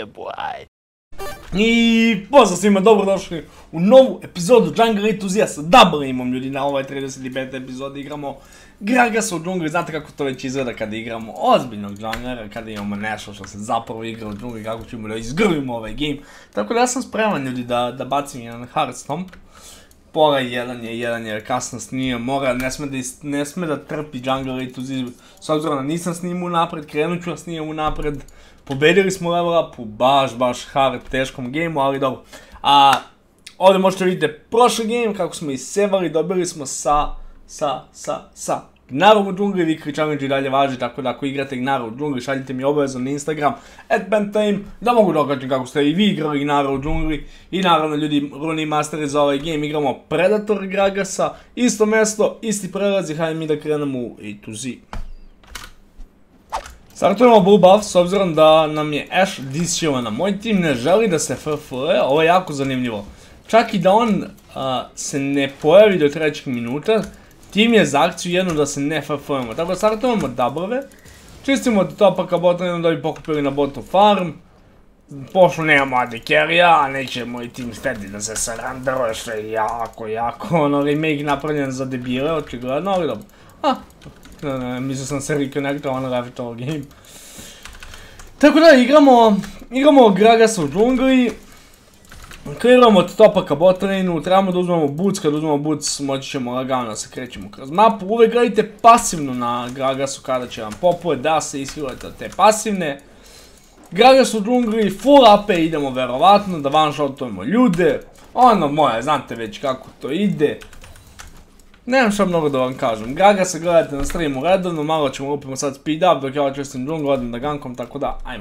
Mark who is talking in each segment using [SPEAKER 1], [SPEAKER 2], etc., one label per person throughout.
[SPEAKER 1] Yeah, boy.
[SPEAKER 2] I pozdrav svima, dobrodošli u novu epizodu Jungle Enthusiast. Dobro imam ljudi na ovoj 35. epizodi, igramo Gragasa u džungli. Znate kako to već izgleda kada igramo ozbiljnog džunglera, kada imamo nešto što se zapravo igra u džungli, kako ćemo da izgrvimo ovaj game. Tako da ja sam spreman ljudi da bacim jedan Hearthstone. Pora jedan je kasno snimio, ne sme da trpi Jungle Enthusiast, s obzirom da nisam snimao napred, krenut ću da snimam napred. Pobedili smo level upu, baš hard, teškom gameu, ali dobro. Ovdje možete vidjeti prošli game, kako smo isevali, dobili smo sa Gnarom u džungli, Victory Challenge i dalje važi, tako da ako igrate Gnara u džungli, šaljite mi obavezno na Instagram, @pentime, da mogu dokačiti kako ste i vi igrali Gnara u džungli. I naravno ljudi, runi masteri za ovaj game, igramo Predator i Gragasa, isto mjesto, isti prelazi, hajde mi da krenemo u A to Z. Startujemo Blue Buff, s obzirom da nam je Ashe dishealana. Moj tim ne želi da se FF-e, ovo je jako zanimljivo. Čak i da on se ne pojavi do 3. minuta, tim je za akciju jednu da se ne FF-emo. Tako da startujemo doubleve, čistimo od topa ka botu da bi pokupili na botu farm. Pošto nemamo AD carry-a, a neće moj tim steady da se surrenderuje, što je jako remake napravljen za debile, očigledno, ali dobro. Mislio sam se reconnectao na Revitol game. Tako da igramo Gragasa u džungli. Clearamo od topa ka botlane-u, trebamo da uzmemo boots, kad uzmemo boots moći ćemo lagano da se krećemo kroz mapu. Uvijek gledajte pasivno na Gragasu kada će vam popuje da se ishilujete od te pasivne. Gragas u džungli, full AP idemo verovatno da one-shotujemo ljude. Ono moje, znate već kako to ide. Nemam što mnogo da vam kažem, Gragasa gledajte na streamu redovno, malo ćemo lupimo sad speed up dok ja očistim džunglu, odem da gankom, tako da, ajmo.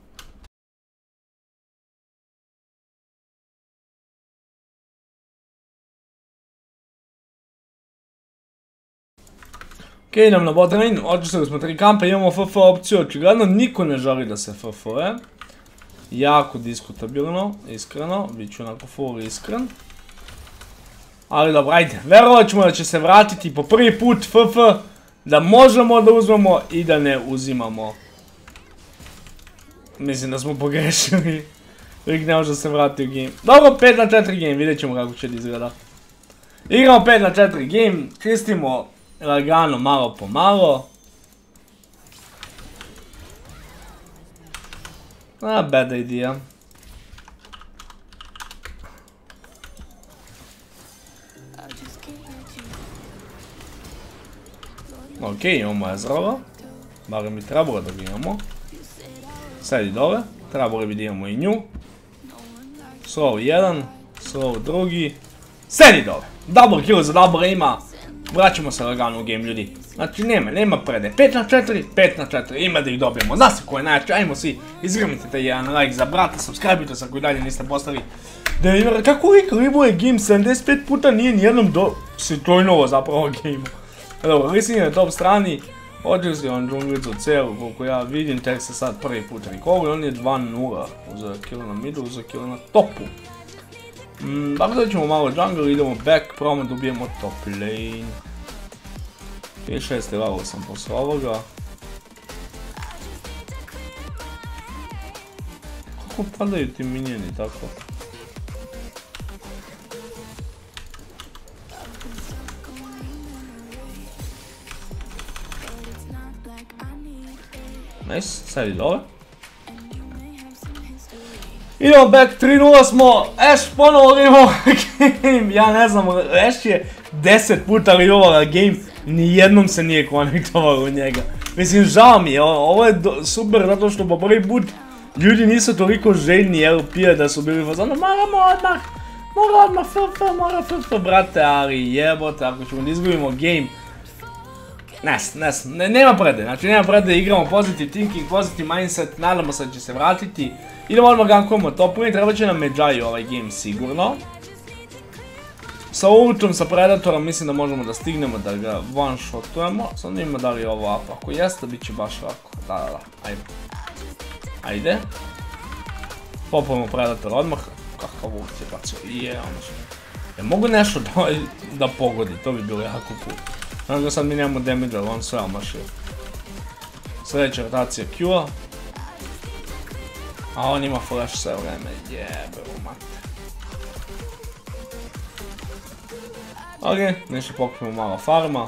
[SPEAKER 2] Ok, idem na bot lane, očistili smo 3 kampa, imamo FF opciju, očigledno niko ne želi da se FF-e. Jako diskutabilno, iskreno, bit ću onako full iskren. Ali dobro, ajde, verovat ćemo da će se vratiti po prvi put FF, da možemo da uzmemo i da ne uzimamo. Mislim da smo pogrešili. Lik ne može da se vrati u game. Dobro, 5 na 4 game, vidjet ćemo kako će da izgleda. Igramo 5 na 4 game, čistimo lagano malo po malo. Bad idea. Ok, imamo Ezreala, barem bi trebalo da ga imamo. Sedi dole, trebalo bi da imamo i nju. Slow 1, slow 2, sedi dole. Double kill za double ima, vraćamo se lagano u game ljudi. Znači nema prede, 5 na 4, 5 na 4, ima da ih dobijemo. Zna se ko je najjači, ajmo svi, izgrmite te jedan like za brata, subscribe-ite se ako i dalje niste postali. Kako lik libuje game 75 puta nije nijednom se joinovo zapravo game-u. Dobro, Lissin je na top strani, očistili on džunglicu celu koliko ja vidim, tek se sad prvi put recovery, on je 2-0, uzeo kill na midu, uzeo kill na topu. Tako da ćemo malo jungle, idemo back, probamo da ubijemo top lane. 6. level sam posle ovoga. Kako padaju ti minijeni tako? Nice, sedi dole. Idemo back, 3-0 smo, Ashe ponovo livao game, ja ne znam, Ashe je 10 puta livao game, nijednom se nije konektovalo u njega. Mislim, žao mi je, ovo je super zato što po prvi put ljudi nisu toliko željni LP-a da su bili fazano, mora FF, brate, ali jebote, ako ćemo da izgubimo game. Nema prede, znači nema prede, igramo positive thinking, positive mindset, nadamo se da će se vratiti. Idemo odmah gankujemo top lane, treba će nam Medjay ovaj game sigurno. Sa ultom, sa Predatorom mislim da možemo da stignemo da ga one-shotujemo, sad vidimo da li je ovo up, ako jeste bit će baš ovako, da, ajde. Popujemo Predator odmah, kakav ult je bacio, mogu nešto da pogodi, to bi bilo jako cool. Znači da sad mi nemamo damage, ali on sve omašio. Sljedeća rotacija Q-a. A on ima flash sve vreme, jebe u mat. Ok, nešto pokupimo malo farma.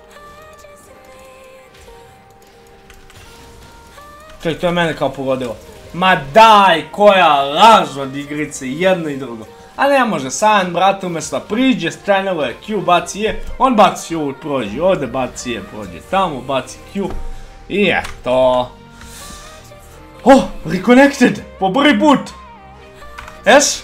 [SPEAKER 2] Čekaj, to je mene kao pogodilo. Ma daj, koja laž od igrice, jedno i drugo. A ne može, San, brat, umjesto priđe, straniluje Q, baci je, on baci Q, prođe ovdje, baci je, prođe tamo, baci Q. I eto. Oh, reconnected, po prvi put. Eš?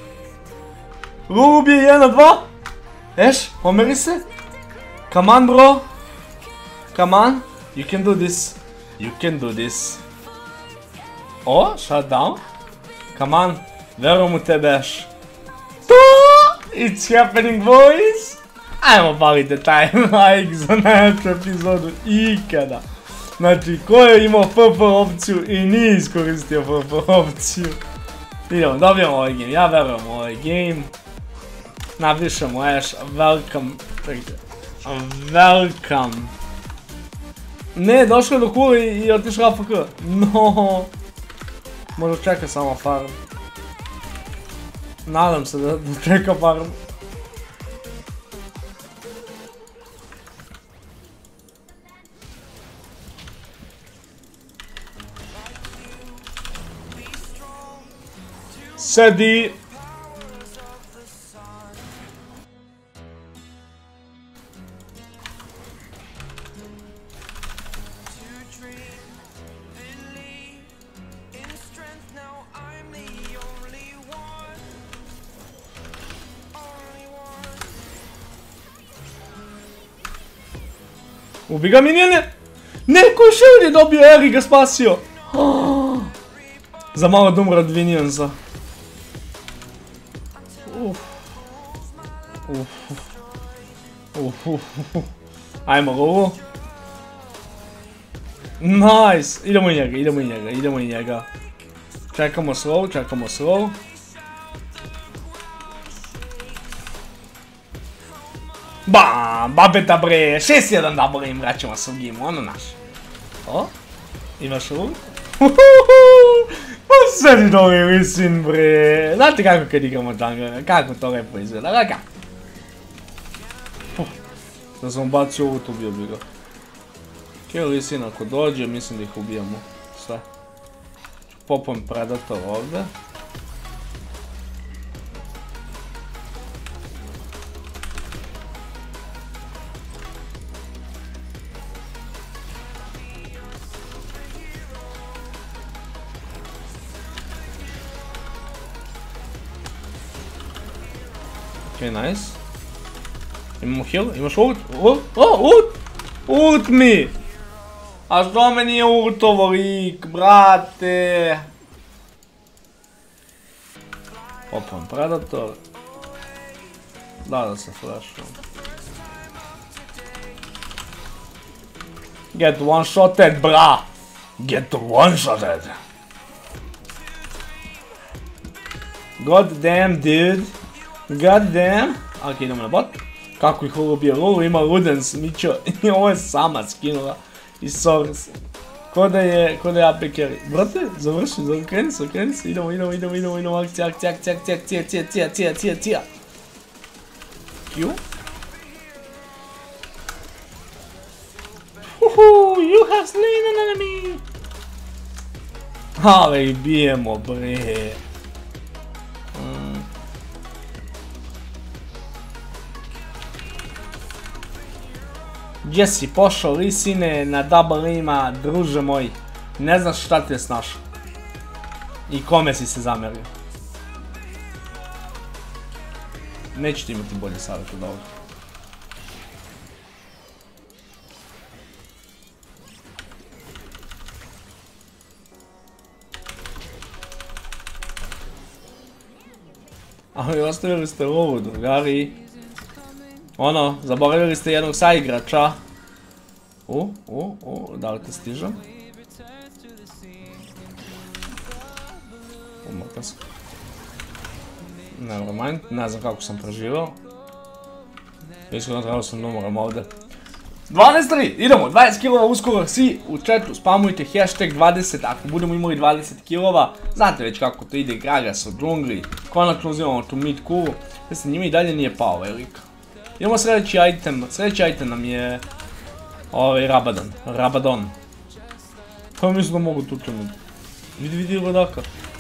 [SPEAKER 2] Ruby 1-2? Eš, pomeri se? Come on, bro. Come on, you can do this. You can do this. Oh, shut down. Come on, verujem u tebe, Eš. It's happening, boys! Ajmo balite taj like za najjaču epizodu ikada. Znači, ko je imao FF opciju i nije iskoristio FF opciju. Idemo, dobijemo ovaj game, ja verujem u ovaj game. Napišemo Ash, welcome. Welcome. Ne, došlo je do kule i otišao AFK. No. Možda čeka samo farm. Nadam se da čeka farm. Sedi. Ubi ga minijene! Neko je še ovdje dobio, Eri ga spasio! Za malo da umre od Vinionsa. Ajmo govu. Nice! Idemo i njega, idemo i njega, idemo i njega. Čekamo slow, čekamo slow. Bam! Babeta bre! 6-1 double im vraćamo se u gimu, ono naš. O? Imaš ult? Pa sedi dole visin bre! Znate kako kad igramo junglera, kako to lepo izgleda, laka? Da sam bacio ult, ubio bi ga. Kill Lee ako dođe, mislim da ih ubijamo. Sve. Popujem Predator ovdje. Ok, nice. Imamo heal, imaš ult? Ult? Oh, ult! Ult mi! A što me nije ultovo lik, brate? Popam Predator. Da se flashom. Get one-shotted, bra! Get one-shotted! God damn, dude! God damn! Ok, idemo na bot. Kako ih ovo ubije? Ovo ima Ludens, Mićo, i ovo je sama skinula. I Source. Ko da je AP carry. Brate, završi, kreni se, idemo, akcija. Q? You have slain an enemy! Ale ih bijemo, bre. Gdje si pošao, Lisine, na double ima, druže moj. Ne znaš šta ti je snašao. I kome si se zamerio. Neću ti imati bolje savjet od ovoga. Ali ostavili ste ovu, drugari. Ono, zaboravili ste jednog saigrača. Da li te stižem? Umrta sam. Nevermind, ne znam kako sam preživao. Iskreno trebao sam da umrem ovdje. 12-3, idemo, 20 kilova uskoro, svi u chatu spamujte hashtag 20, ako budemo imali 20 kilova, znate već kako to ide, Gragas od džungli, konačno uzimamo tu mid kuru, mislim njima i dalje nije pao velika. Idemo sljedeći item nam je Rabadon. Pa mislim da mogu tu tunuti. Vidi rodaka.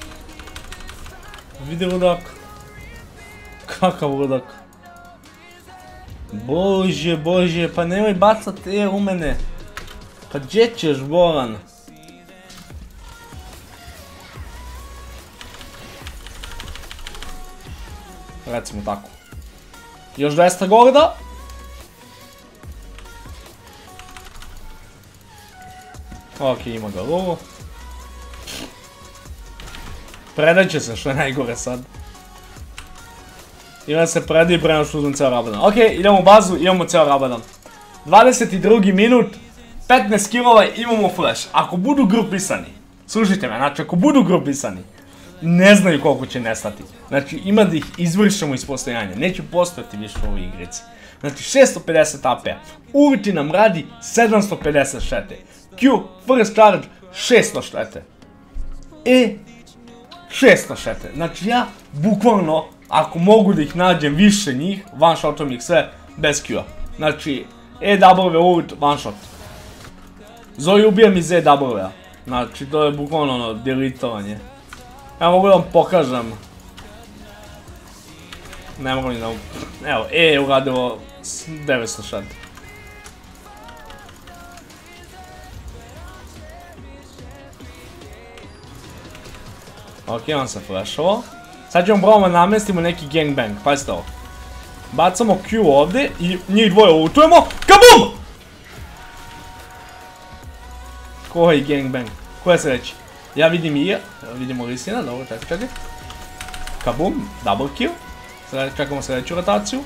[SPEAKER 2] Vidi rodaka. Kakav rodak. Bože, pa nemoj bacat u mene. Pa gdje ćeš, Boran? Recimo tako. Još 200 golda. Ok, ima ga ovo. Predat će se, što je najgore sad. Ima se predaj prema što uzmem ceo Rabadon. Ok, idemo u bazu, imamo ceo Rabadon. 22. minut, 15 killova, imamo flash. Ako budu grupisani, slušajte me, znači ako budu grupisani, ne znaju koliko će nestati. Znači ima da ih izvršamo iz postojanja, neće postojati više u ovoj igrici. Znači 650 AP, ulti nam radi 750 štete. Q, first charge, 600 štete. E, 600 štete. Znači ja, bukvalno, ako mogu da ih nađem više njih, one shotom ih sve, bez Q-a. Znači, EW ult, one shot. Zoi ubijem iz EW-a. Znači, to je bukvalno ono, deletovanje. Ja mogu da vam pokažem. Ne mogu ni da... Evo, E je uradilo 900 štete. Ok, on se flashovao. Sad ćemo probamo namestimo neki gangbang, pazite ovo. Bacamo Q ovdje i njih dvoje ultujemo. KABUM! Koji gangbang? Koja se reći? Ja vidim i vidimo Lisina, dobro, čekaj. KABUM, double kill. Čekamo sljedeću rotaciju.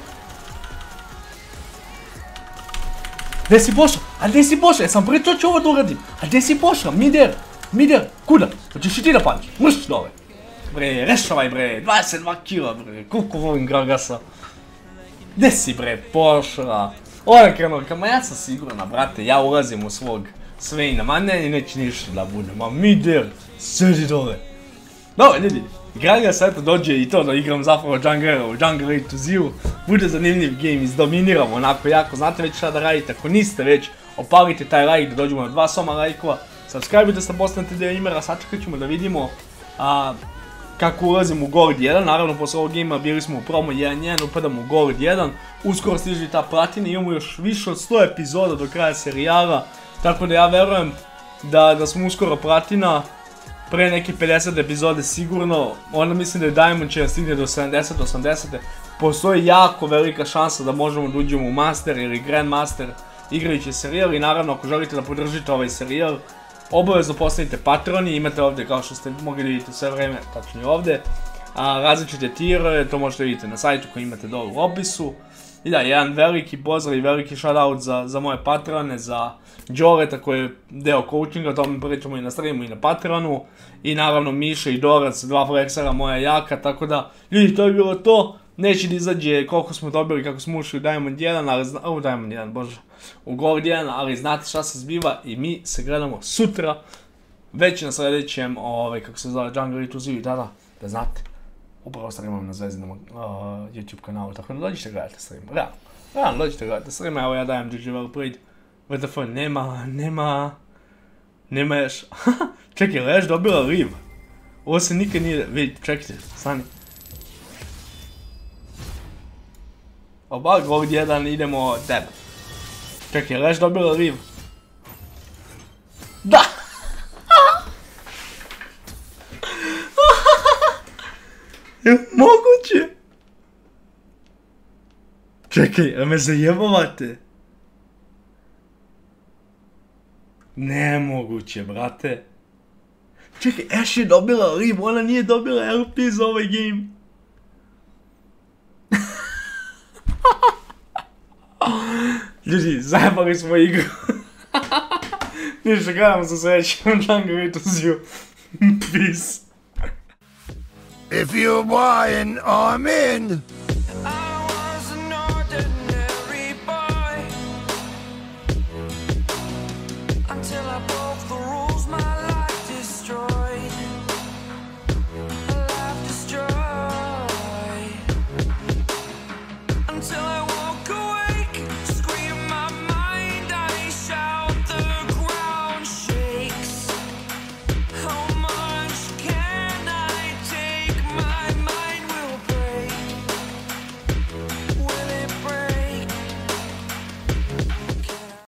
[SPEAKER 2] Gdje si pošao? A gdje si pošao? Jesam pričao ću ovo da uradim. A gdje si pošao? Mider, kuda? Hoćeš i ti da paniš? Mrš dole. Bre, rešavaj bre, 22 kila bre, koliko volim Gragasa. Gdje si bre, pošla? Ovo je krenuo, kama ja sam sigurna, brate, ja ulazim u svog Sveina, ma ne, neće ništa da bude, ma Mider, sedi dole. Dobro, ljudi, Gragas eto dođe i to da igram zapravo junglera u Jungle A to Z-u, bude zanimljiv game, izdominiramo onako jako, znate već šta da radite, ako niste već, opalite taj like da dođemo na 2 soma lajkova, subscribe-ite se, postanete dio imera, sačekat ćemo da vidimo kako ulazimo u Gold 1, naravno posle ovog gamea bili smo u promo 1.1, upadamo u Gold 1, uskoro stiže ta platina, imamo još više od 100 epizoda do kraja serijala, tako da ja verujem da smo uskoro platina, pre neke 50 epizode sigurno, onda mislim da je Diamond će stigne do 70-80, postoji jako velika šansa da možemo da uđemo u Master ili Grandmaster igrajući serijal i naravno ako želite da podržite ovaj serijal, obavezno postanite patroni, imate ovdje kao što ste mogli da vidite sve vreme, tačno i ovdje, različite tierove, to možete vidjeti na sajtu koji imate dole u opisu. I da, jedan veliki pozdrav i veliki shoutout za moje patrone, za Đoreta koji je deo coachinga, o tome pričamo i na streamu i na Patronu. I naravno Miša i Dorac, 2 flexera moja jaka, tako da, ljudi, to je bilo to. Neće da izađe koliko smo dobili kako smo ušli u Diamond 1, u Gold 1, ali znate šta se zbiva i mi se gledamo sutra, već na sljedećem, kako se zove, Jungle A to Z, da znate, upravo streamam na Zvezdinom YouTube kanalu, tako da dođite gledate stream, realno dođite gledate stream, evo ja dajem GG Wellplayed, WTF, nema još, čekaj, Leš dobila Riv, ovo se nikad nije, vidite, čekajte, stani. Oba, Gold 1, idemo deb. Čekaj, Leš dobila Riv. Da! Je moguće? Čekaj, a me zajebavate? Nemoguće, brate. Čekaj, Ash je dobila Riv, ona nije dobila LP za ovaj game. Ljudi, zajebali smo igru. Ništa, gledamo se sljedećem Jungle A to Z. Peace.
[SPEAKER 1] If you're buying, I'm in.